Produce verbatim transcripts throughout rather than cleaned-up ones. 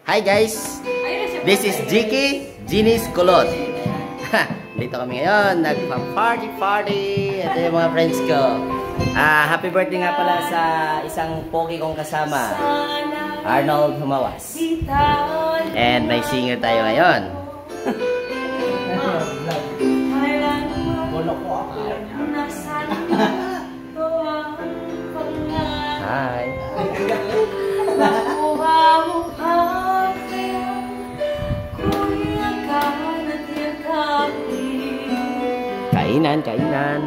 Hi guys! This is Jiki, Ginis Kulot. Dito kami ngayon, nagpa-party party. Ito yung mga friends ko. Ah, happy birthday nga pala sa isang pogi kong kasama, Arnold Humawas. And may singer tayo ngayon. Hi! Kainan, kainan.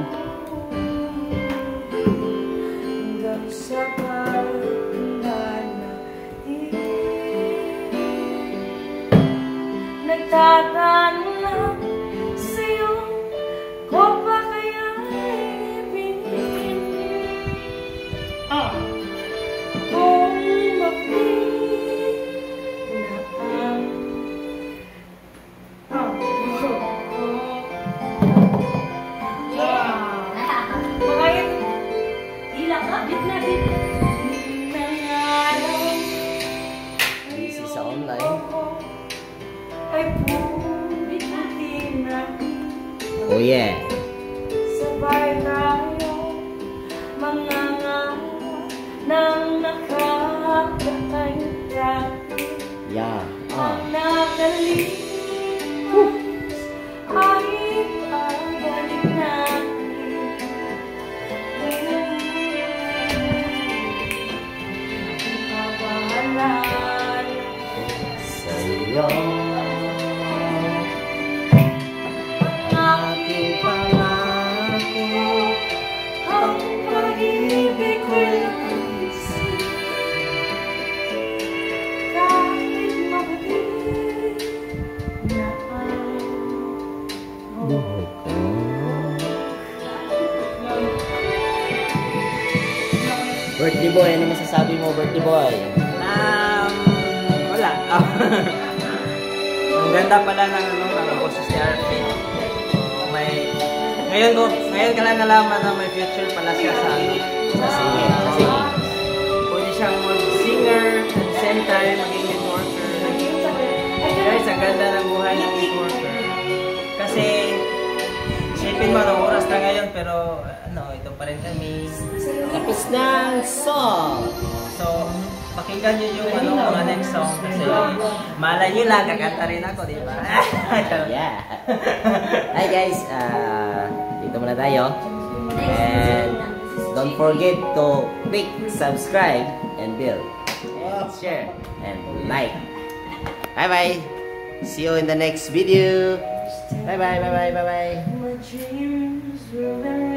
Nagtatanong sa'yo ko ba kaya ibigin? Ah! Kung mapili na ang ah! Makayat ilang ka? Bit na bit. This is online. Ay pumitin na. Oh yeah. Sabay tayo manganga nang nakakakanya. Yeah. Ah. Ang nakalimutan ay pabalik natin. Papahalan Sa'yo. Birthday boy, ano masasabi mo, birthday boy? Um, wala. Ang ganda pala ng ano, ng boses ni Arvin. May ngayon ko, ngayon ka lang nalaman na may future pala siya sa ano, Sa singing, sa singing. pwede siyang mag-singer at the same time maging networker. Guys, ang ganda ng buhay ng networker. Kasi isipin mo, ng oras na ngayon, pero ano, ito pa rin kami. Tapos ng song. So, pakinggan nyo yung ano, mga next song kasi malay nyo lang, kakanta rin ako, di ba? Yeah. Hi guys, uh, dito muna tayo. And don't forget to click subscribe and build, and share, and like. Bye bye. See you in the next video. Bye bye, bye bye, bye bye. My dreams were